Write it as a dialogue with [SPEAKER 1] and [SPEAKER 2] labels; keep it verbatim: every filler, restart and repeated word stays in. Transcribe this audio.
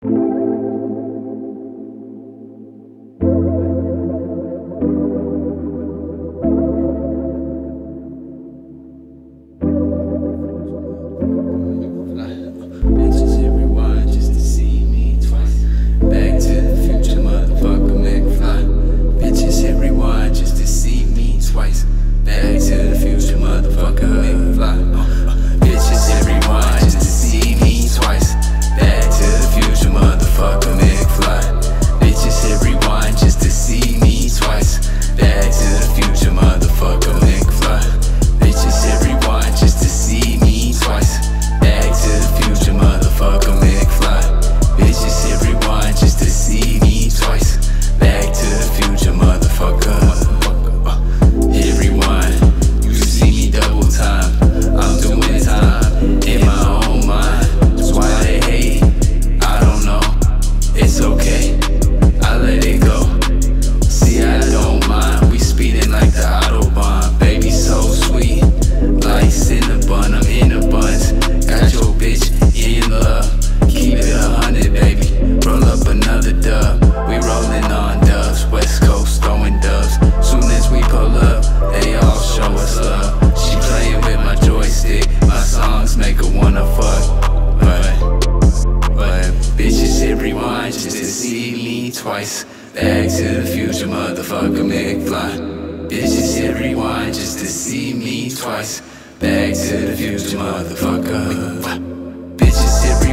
[SPEAKER 1] Bitches hit rewind just to see me twice. Back to the future, motherfucker, McFly. Bitches hit rewind just to see me twice. Back to the future, motherfucker, McFly. Uh, bitches hit rewind just to see me twice. Back to the future, motherfucker, McFly. Bitches hit rewind just to see me twice. Back to the future, motherfucker, McFly. Bitches hit rewind just to see me twice. Back to the future, motherfucker, McFly. Bitches hit rewind just to see me twice. Back to the future, motherfucker. Uh, hit rewind, you see me double time. I'm doing time in my own mind. That's why they hate, I don't know. It's okay, I let it go. See, I don't mind. We speeding like the Autobahn. Baby, so sweet, like Cinnabon. I'm in a buns. Got your bitch in love. Keep it a hundred, baby. Roll up another dub. We rolling on dubs. West Coast throwing dubs. Soon as we pull up, they all show us love. She playing with my joystick. My songs make her wanna fuck. But, but bitches hit rewind just to see me twice. Back to the future, motherfucker, McFly. Bitches hit rewind just to see me twice. Back to the future, motherfucker. Bitches hit